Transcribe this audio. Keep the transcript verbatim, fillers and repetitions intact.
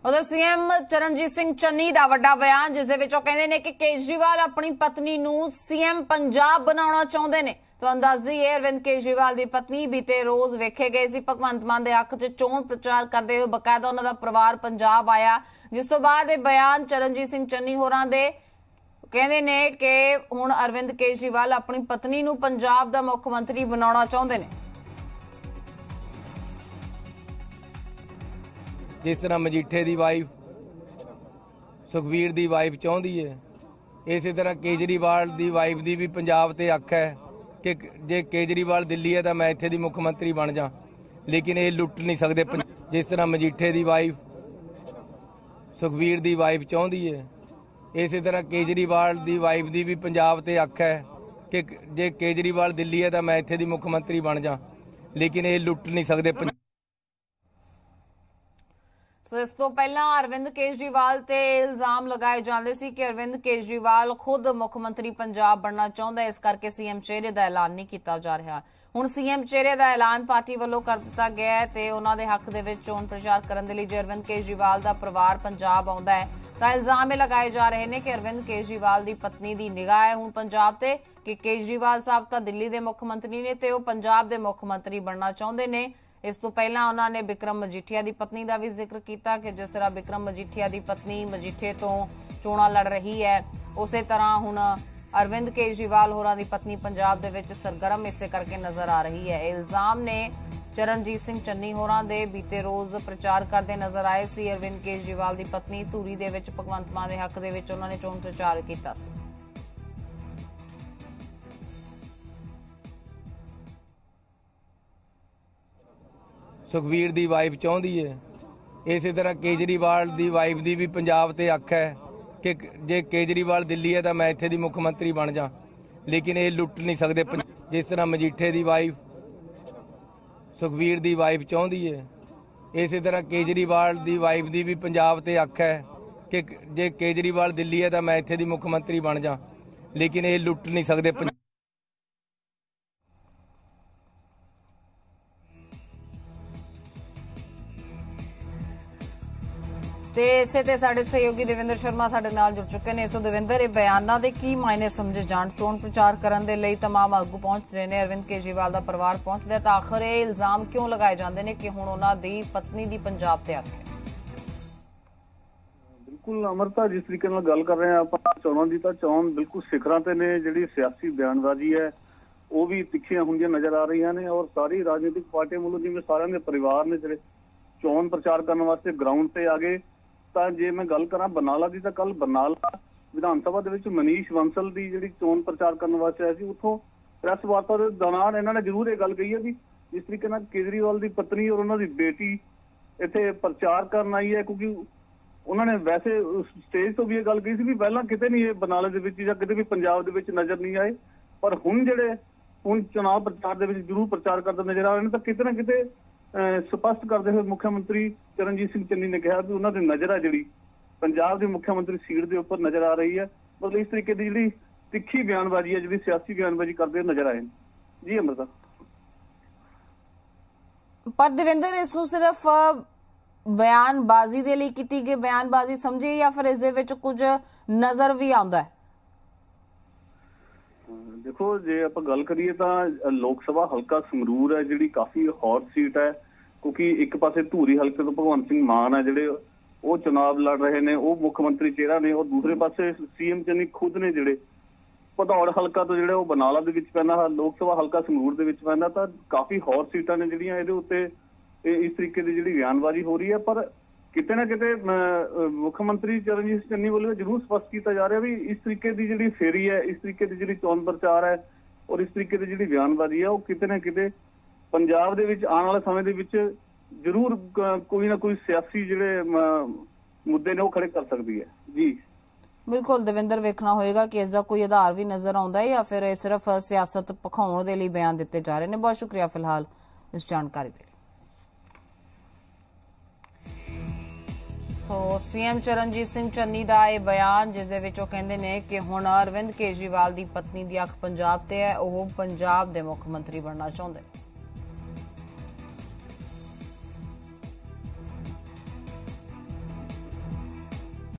उधर सीएम चरणजीत सिंह चन्नी का वड्डा बयान जिस दे विचों कहंदे ने कि केजरीवाल अपनी पत्नी नूं सीएम पंजाब बनाउणा चाहुंदे ने। तो दस दईए अरविंद केजरीवाल की पत्नी बीते रोज वेखे गए सी भगवंत मान के हक च चोण प्रचार करते हुए बकायदा उन्हां दा परिवार पंजाब आया, जिस तो बाद यह बयान चरणजीत सिंह चन्नी होरां दे कहंदे ने कि हुण अरविंद केजरीवाल अपनी पत्नी नूं पंजाब दा मुख मंत्री बनाउणा चाहुंदे ने। जिस तरह मजीठे की वाइफ सुखबीर की वाइफ चाहती है, इस तरह केजरीवाल की वाइफ की भी पंजाब ते हक है कि जे केजरीवाल दिल्ली है तो मैं इत्थे दी मुख मंत्री बन जा, लेकिन ये लुट नहीं सकते। जिस तरह मजीठे की वाइफ सुखबीर की वाइफ चाहती है, इस तरह केजरीवाल की वाइफ की भी पंजाब ते हक है कि जे केजरीवाल दिल्ली है तो मैं इत्थे दी मुख मंत्री बन जा, लेकिन ये लुट नहीं सकते। सो इस तो पहला अरविंद केजरीवाल ते इल्जाम लगाए जाते सी कि अरविंद केजरीवाल खुद मुख मंत्री पंजाब बनना चाहता है, इस करके सीएम चेहरे का ऐलान नहीं किया जा रहा। हुण सीएम चेहरे का ऐलान पार्टी वालों कर दिता गया है ते उन्हां दे हक दे विच चोण प्रचार करन दे लई जे अरविंद केजरीवाल का परिवार पंजाब आउंदा है तां इल्जाम लगाए जा रहे हैं कि अरविंद केजरीवाल की पत्नी की निगाह है हुण पंजाब ते कि केजरीवाल साहब तां दिल्ली के मुख मंत्री ने ते ओह पंजाब के मुख मंत्री बनना चाहुंदे ने। इस तो पहला उन्होंने बिक्रम मजीठिया की पत्नी का भी जिक्र किया कि जिस तरह बिक्रम मजीठिया की पत्नी मजीठे तो चोणां लड़ रही है, उस तरह हुण अरविंद केजरीवाल होरां दी पत्नी पंजाब दे विच सरगर्म इसे करके नजर आ रही है। इल्जाम ने चरणजीत सिंह चन्नी होरां दे बीते रोज प्रचार करते नजर आए सी। अरविंद केजरीवाल की पत्नी धूरी दे विच भगवंत मान दे हक दे विच उन्होंने चोण प्रचार किया सी। सुखबीर की वाइफ चाहती है, इस तरह केजरीवाल की वाइफ की भी पंजाब ते हक है कि जे केजरीवाल दिल्ली है तो मैं इत्थे दी मुख मंत्री बन जा, लेकिन ये लुट नहीं सकते। जिस तरह मजीठे की वाइफ सुखबीर की वाइफ चाहती है, इस तरह केजरीवाल की वाइफ की भी पंजाब ते हक है कि जे केजरीवाल दिल्ली है तो मैं इत्थे दी मुख मंत्री बन जा, लेकिन ये लुट नहीं सकते। ते इसे ते साडे सहयोगी देवेंद्र शर्मा साडे नाल जुड़ चुके हैं। सो देवेंद्र, ये बयानां दे की मायने समझे जाण? चोण प्रचार करन दे लई तमाम आगू पहुंच रहे हैं, अरविंद केजरीवाल दा परिवार पहुंचदा है, तां आखिर ये इल्जाम क्यों लगाए जांदे ने कि हुण उन्हां दी पत्नी दी पंजाब ते हक है? बिल्कुल अमरता, जिस तरीके नाल गल कर रहे हैं आपां चोणां दी, तां चोण बिल्कुल सिखरां ते ने। जिहड़ी सियासी बयानबाजी है वो भी तिखियां हुंदियां नजर आ रही ने और सारी राजनीतिक पार्टियां वालों जिवें सारियां दे परिवार ने जिहड़े चोण प्रचार करने वास्ते ग्राउंड ते आ गए। ਤਾਂ ਜੇ ਮੈਂ ਗੱਲ ਕਰਾਂ ਬਰਨਾਲਾ ਦੀ, ਤਾਂ ਕੱਲ ਬਰਨਾਲਾ ਵਿਧਾਨ ਸਭਾ ਦੇ ਵਿੱਚ ਮਨੀਸ਼ ਬੰਸਲ ਦੀ ਜਿਹੜੀ ਚੋਣ ਪ੍ਰਚਾਰ ਕਰਨ ਵਾਸਤੇ ਆਇਆ ਸੀ, ਉੱਥੋਂ ਪ੍ਰੈਸ ਵਾਰਤਾ ਦੇ ਦੌਰਾਨ ਇਹਨਾਂ ਨੇ ਜ਼ਰੂਰ ਇਹ ਗੱਲ ਕਹੀ ਹੈ ਵੀ ਜਿਸ ਤਰੀਕੇ ਨਾਲ ਕੇਜਰੀਵਾਲ ਦੀ ਪਤਨੀ ਔਰ ਉਹਨਾਂ ਦੀ ਬੇਟੀ ਇੱਥੇ ਪ੍ਰਚਾਰ ਕਰਨ ਆਈ ਹੈ, ਕਿਉਂਕਿ ਉਹਨਾਂ ਨੇ ਵੈਸੇ ਸਟੇਜ ਤੋਂ ਵੀ ਇਹ ਗੱਲ ਕਹੀ ਸੀ ਵੀ ਪਹਿਲਾਂ ਕਿਤੇ ਨਹੀਂ ਇਹ ਬਰਨਾਲੇ ਦੇ ਵਿੱਚ ਜਾਂ ਕਿਤੇ ਵੀ ਪੰਜਾਬ ਦੇ ਵਿੱਚ ਨਜ਼ਰ ਨਹੀਂ ਆਏ, ਪਰ ਹੁਣ ਜਿਹੜੇ ਹੁਣ ਚੋਣ ਪ੍ਰਚਾਰ ਦੇ ਵਿੱਚ ਜ਼ਰੂਰ ਪ੍ਰਚਾਰ ਕਰਦੇ ਨਜ਼ਰ ਆ ਰਹੇ ਨੇ। ਤਾਂ ਕਿਤੇ ਨਾ ਕਿਤੇ स्पष्ट करते हुए मुख्यमंत्री चरणजीत सिंह चन्नी ने कहा कि उन्होंने नजर है जी पंजाब के मुख्यमंत्री सीट के उपर नजर आ रही है। मतलब इस तरीके की जी तिखी बयानबाजी है, जी सियासी बयानबाजी करते हुए नजर आए। जी अमृता, पर देवेंद्र इसनूं सिर्फ बयानबाजी दे लई कीती गई बयानबाजी समझे या फिर इस दे विच कुछ नजर भी आउंदा है? देखो, जे आप गल करिए तो लोक सभा हल्का संगरूर है जी काफ़ी हॉट सीट है, क्योंकि एक पासे धूरी हल्के तो भगवंत सिंह मान है जिहड़े वो चुनाव लड़ रहे हैं, वो मुख्यमंत्री चेहरा ने, और दूसरे पासे सीएम चन्नी खुद ने जिहड़े भदौड़ हल्का तो जिहड़े वो बरनाला दे विच पैंदा, लोक सभा हल्का संगरूर दे विच पैंदा। तां काफ़ी हॉट सीटां ने जिहड़ियां इहदे उत्ते इस तरीके की जिहड़ी बयानबाजी हो रही है। पर किते ना किते मुख्यमंत्री चरणजीत चन्नी वालों जरूर स्पष्ट किया जा रहा है भी इस तरीके की जी फेरी है, इस तरीके की जी चोण प्रचार है और इस तरीके की जी बयानबाजी है, वो किते ना किते पंजाब दे विच आने वाले समय दे विच जरूर कोई ना कोई सियासी जिहड़े मुद्दे ने वो खड़े कर सकती है। जी बिल्कुल देवेंद्र, वेखना होएगा कि इसका कोई आधार भी नजर आउंदा है या फिर सिर्फ सियासत भखाउण दे लई बयान दिते जा रहे हैं। बहुत शुक्रिया फिलहाल इस जानकारी के लिए। तो सीएम चरणजीत सिंह चन्नी का यह बयान जिस दे विचों कहंदे ने कि हुण अरविंद केजरीवाल की पत्नी की अख पंजाब ते है, वह पंजाब के मुख्य मंत्री बनना चाहुंदे।